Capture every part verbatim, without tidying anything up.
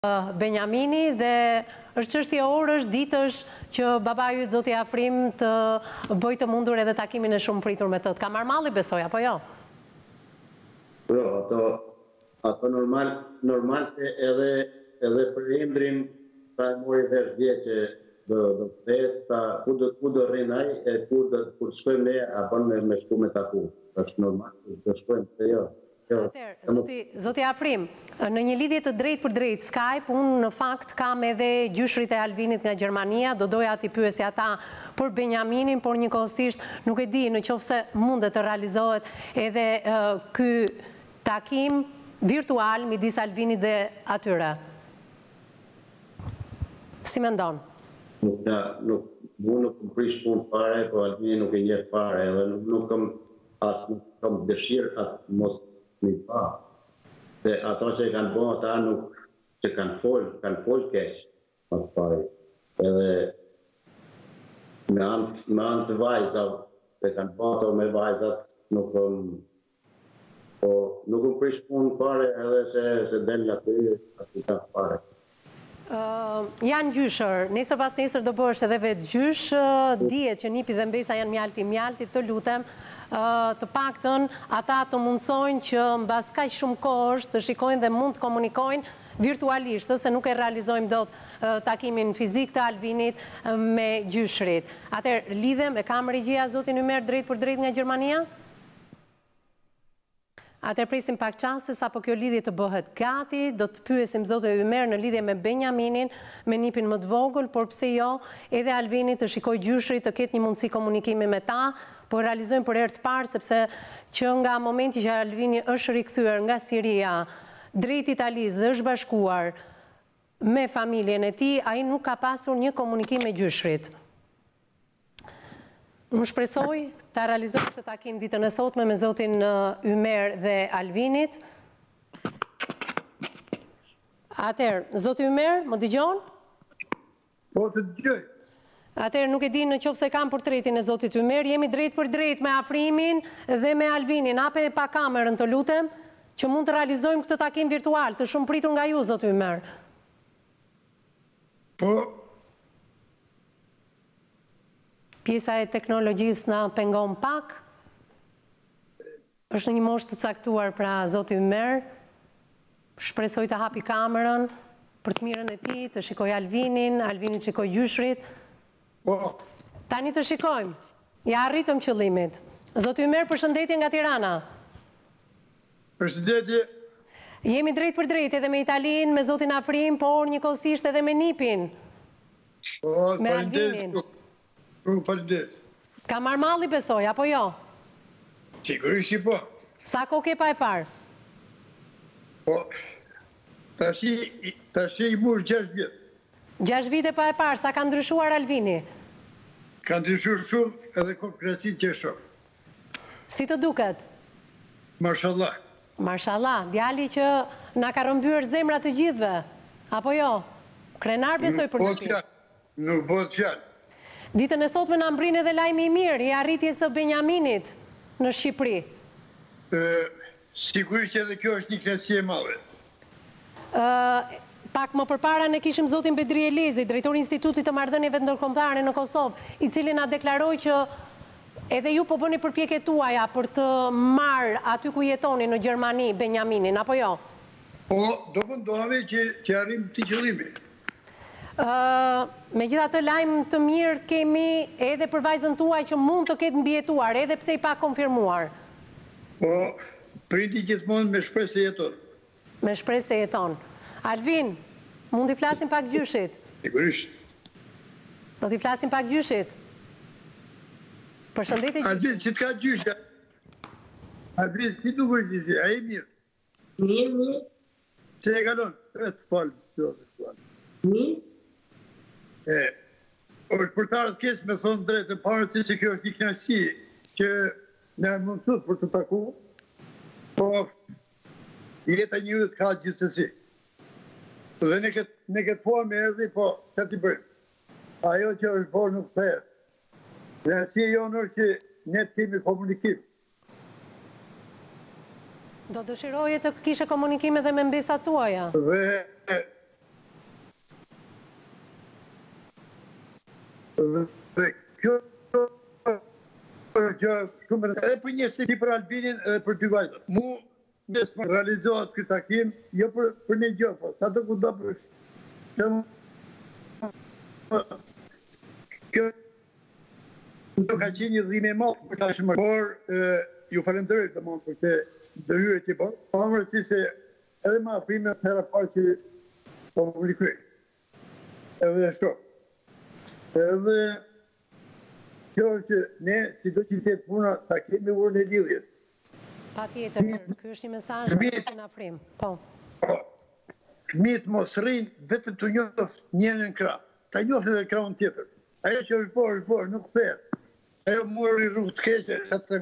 Benjamini dhe është çështje orësh, ditësh që babaju i zoti Afrim të bëjë të mundur edhe takimin e shumë pritur me të. Ka marrë malli besoj apo jo? Jo, ato ato normal normal se edhe edhe për Indrin ta mori vesh vjeçë do do festa, ku do ku do rrin ai e ku do kur shkojmë ne apo me me shku me taku. Është normal, do shkojmë se jo. Atëherë, zoti, zoti Afrim, në një lidhje të drejt për drejt Skype, unë në fakt kam edhe gjyshrit e Alvinit nga Gjermania, do doja t'i pyesja ata për Benjaminin, por njëkohësisht nuk e di në qoftë se mundet të realizohet edhe uh, ky takim virtual midis Alvinit dhe atyre. Si mendon? Nuk na nuk unë nuk më prish punë fare, po Alvini nuk e njeh fare, edhe nuk nuk kam as nuk kam dëshirë atë mos një pa. Se ato që kanë bo ata nuk që kanë folë, kanë folë kesh, mas pari. Edhe me anë, me anë të vajzat, se kanë bo ato me vajzat, nuk um, po, nuk më prish punë pare edhe se, se del aty, aty ka pare. Uh, janë gjyshër, nesër pas nesër do bësh edhe vetë gjysh, uh, dihet që Nipi dhe Mbesa janë mjalti mjalti, të lutem, uh, të paktën ata të mundsojnë që mbas kaq shumë kohësh të shikojnë dhe mund të komunikojnë virtualisht, se nuk e realizojmë dot uh, takimin fizik të Alvinit uh, me gjyshrit. Atëherë, lidhem e kam regjia zotin Ymer drejt për drejt nga Gjermania? Atër presim pak qasë, sa po kjo lidhje të bëhet gati, do të pyesim zotë Ymer në lidhje me Benjaminin, me Nipin më të vogël, por pse jo, edhe Alvini të shikoj gjyshri të ketë një mundësi komunikimi me ta, po realizojmë për herë të parë, sepse që nga momenti që Alvini është rikthyer nga Siria, drejt Italisë dhe është bashkuar me familjen e tij, ai nuk ka pasur një komunikim me gjyshrit. Më shpresoj të realizojmë të takim ditën e sotme me zotin Ymer dhe Alvinit. Atëherë, zoti Ymer, më dëgjon? Po të dëgjoj. Atëherë, nuk e di në qoftë se kam portretin e zotit Ymer, jemi drejt për drejt me Afrimin dhe me Alvinin. Hape pa kamerën të lutem, që mund të realizojmë këtë takim virtual, të shumë pritur nga ju, zoti Ymer. Po, pjesa e teknologjisë na pengon pak. Është në një moshë të caktuar pra zoti Ymer. Shpresoj të hapi kamerën për të mirën e tij, të shikoj Alvinin, Alvini të shikoj gjyshrit. po, Tani të shikojmë. Ja arritëm qëllimit. Zoti Ymer, përshëndetje nga Tirana. përshëndetje. Jemi drejt për drejt edhe me Italinë, me zotin Afrim, por njëkohësisht edhe me Nipin. Po, Me Alvinin. Shumë faleminderit. Ka marrë malli besoj, apo jo? Sigurisht që po. Sa kohë ke pa e parë? Po, tash i tash i mush gjashtë vjet. Gjashtë vite pa e parë, sa ka ndryshuar Alvini? Ka ndryshuar shumë edhe konkretin që e shoh. Si të duket? Mashallah. Mashallah, djali që na ka rëmbyer zemrat të gjithëve, apo jo? Krenar besoj për Po në ti. fjalë. Nuk bëhet fjalë. Ditën e sotme na mbrin edhe lajmi i mirë, i arritjes së Benjaminit në Shqipëri. Ë, sigurisht që edhe kjo është një kënaqësi e madhe. Ë, pak më përpara ne kishim zotin Bedri Elezi, drejtori i Institutit të Marrëdhënieve Ndërkombëtare në Kosovë, i cili na deklaroi që edhe ju po bëni përpjekjet tuaja për të marrë aty ku jetoni në Gjermani Benjaminin, apo jo? Po, do mundohemi që që arrim të qëllimi. Uh, me gjitha të lajmë të mirë kemi edhe për vajzën tuaj që mund të ketë mbjetuar, edhe pse i pa konfirmuar. Po, prindi gjithmonë me shpresë se jeton. Me shpresë se jeton. Alvin, mund t'i flasim pak gjyshit? Sigurisht. Do t'i flasim pak gjyshit? Përshëndetje gjyshit. Alvin, si t'ka gjysha? Alvin, si t'u bërë gjyshi? A e mirë? Mirë, mirë. Se e kalon? E të falë. Mirë. E, është për të ardhë kesë me thonë drejtë, parë të që kjo është një kënaqësi që ne mundësut për të taku, po jeta një ytë ka gjithësësi. Dhe në këtë, në këtë formë e erdi, po që t'i bëjmë. Ajo që është borë nuk të jetë. Kënaqësia jonë është që ne të kemi komunikim. Do dëshiroje të kishe komunikime dhe me mbesat tuaja? Dhe Dhe kjo që shumë edhe për një si për Albinin edhe për dy vajzat. Mu besë realizohet këtë takim, jo për, për një gjë, po sa të ku do për kjo do ka qenë një dhimbje e madhe për tashmë, por ju falenderoj domosdoshmë për këtë dëhyrje që po. Pamër si se edhe më afrime hera parë që po publikoj. Edhe ashtu. Edhe kjo është që ne, si do që tjetë puna, ta kemi urën e lidhjes. Pa tjetër, kjo është një mesazh për të në afrim. Po. Fëmijët mos rrinë vetëm të njohë njërin në krah. Ta njohë edhe krahun tjetër. Ajo që është por, është por, nuk thet. Ajo mori rrugë të keqe, atë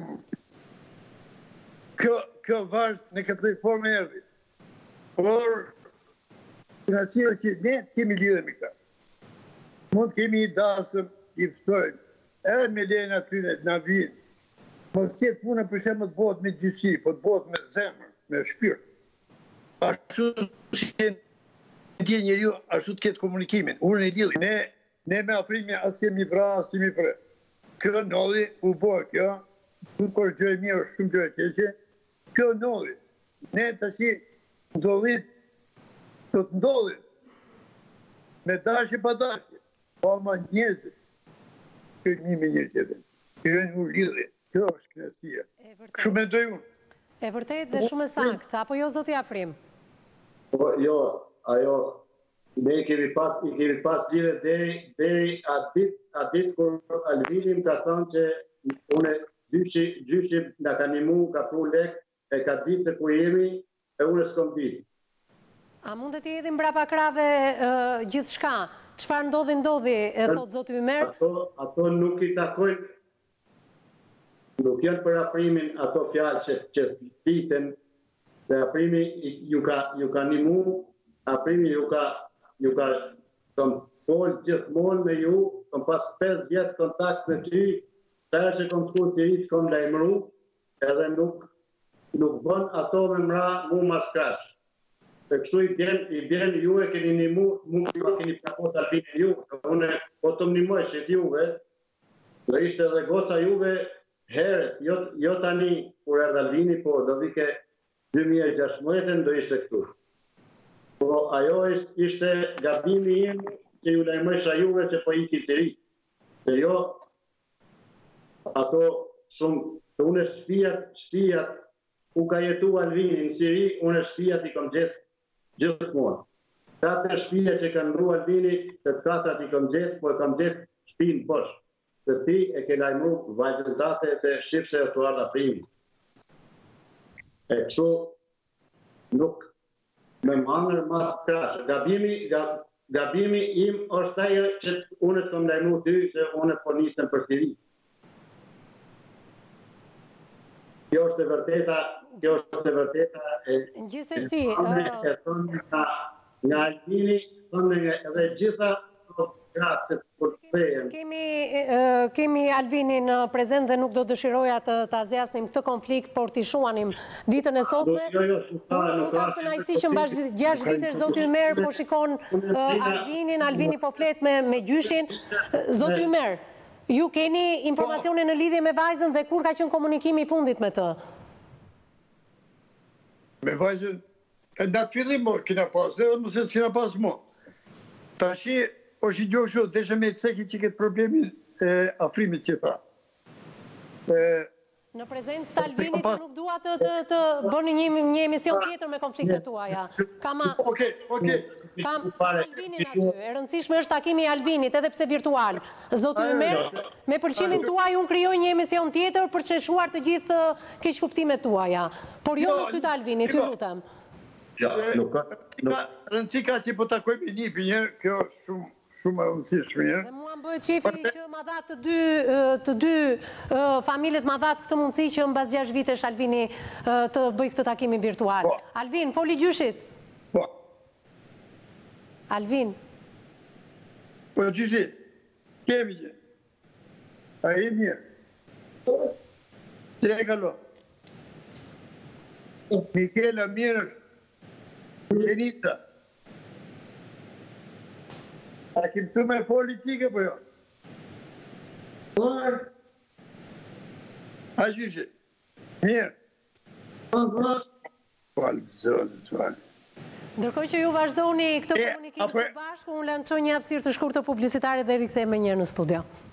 kjo kjo vazhd në këtë formë erdhi. Por financiar që ne kemi lidhje me këtë. Mund kemi i dasëm, i ftojnë, edhe me lejnë aty në vinë. Mos tjetë puna për shemë të bëhet me gjyqi, po të bëhet me zemër, me shpirt. Ashtu si të tje njeriu, ashtu të ketë komunikimin, urën e lidhje. Ne, ne me afrimi asë jemi vra, asë jemi vre. Kjo nolli u bëhe kjo, të kërë gjë e mirë, shumë gjë e keqe, kjo nolli. Ne të shi ndollit, të të ndollit, me dashje pa dashje, pa ma njerëzit, kjo një me njerëzit, kjo një u lidhje, kjo është kënaqësia. Kështu mendoj unë. E vërtet dhe shumë e saktë, apo jo zoti Afrim? Po jo, ajo ne kemi pas i kemi pas lidhje deri deri atë ditë atë ditë kur Alvini më ka thënë që unë gjyshi gjyshi na ka nimu ka pru lek e ka ditë se ku jemi e unë s'kam ditë. A mundet të jeti mbrapa krave gjithçka? Çfarë ndodhi ndodhi, e thot zoti Ymer? Ato ato nuk i takojnë. Nuk janë për Afrimin ato fjalë që që thiten se Afrimi ju ka ju ka nimu, Afrimi ju ka ju ka kam folë gjithmonë me ju, kam pas pesë vjet kontakt me ty, sa që kam shkuar të ri, kam lajmëru, edhe nuk nuk bën ato me mra mu mas krash. Se kështu i bjen, i bjen ju e keni nimu, mu ju keni prakot Albinin ju, unë po të më nimoj që juve, do ishte edhe goca juve herët, jo, jo tani kur erdhe Albini, po do vike dy mijë e gjashtëdhjetë do ishte këtu. Po ajo ishte gabimi im që ju lajmëresha juve që po iki të ri. Se jo, ato shumë, se unë shtëpiat, shtëpiat, ku ka jetu Albini në Siri, unë shtëpiat i kom gjithë, gjithmonë. Katër shtëpia që kanë ndru Albini, se katërat i kom gjithë, po e kom gjithë shtëpinë poshtë. Se ti e ke lajmëru vajzën tate se shqipse e të ardha primi. E kështu nuk me mangër mas krashë. Gabimi, gabimi im është ajo që unë të më lajmëru ty se unë po nisëm për Siri. Kjo është e vërteta, kjo është e vërteta e Gjithsesi, e thonë nga nga Albini, thonë edhe gjitha Kemi, kemi Alvinin prezent dhe nuk do dëshiroja të, të azjasnim këtë konflikt, por t'i shuanim ditën e sotme. Nuk kam kënaqësi që mbash gjashtë vitesh zoti Ymer po shikon Alvinin, Alvini po flet me, me gjyshin. Zoti Ymer, ju keni informacione në lidhje me vajzën dhe kur ka qenë komunikimi i fundit me të? Me vajzën, e në atë fillim mo, kina pas, dhe mëse s'kina pas mo. Tashi, është i gjohë shumë, deshe me të seki që këtë problemin e Afrimit që tha. Në prezencë të Alvinit nuk dua të, të, të bëni një, një emision tjetër me konfliktet tuaja. Kam, Oke, oke. Kam Alvinin aty, e rëndësishme është takimi i Alvinit, edhe pse virtual. Zoti Ymer, me pëlqimin tuaj unë krijoj një emision tjetër për të shuar të gjithë keqkuptimet tuaja. Por jo në sy të Alvinit, ju lutem. Rëndësi ka që po takojmë një për njerë, kjo është shumë shumë e rëndësishme. Dhe mua më bëhet qefi që ma dhatë të dy, të dy familjet ma dhatë këtë mundësi që në bazë gjashtë vitesh Alvini të bëj këtë takimin virtual. Alvin, foli gjyshit. Po. Alvin. Po gjyshit, kemi që. A i mirë. Që e kalo. Mikela mirë është. Jenita. A kim të me politike, po jo? Por, A gjyshe. Mirë. po, po, Falë, zonë, falë. Ndërkohë që ju vazhdoni këtë E, komunikim apo- së bashku, unë lançoj një hapësirë të shkurtër publicitare dhe rikthehemi një herë në studio.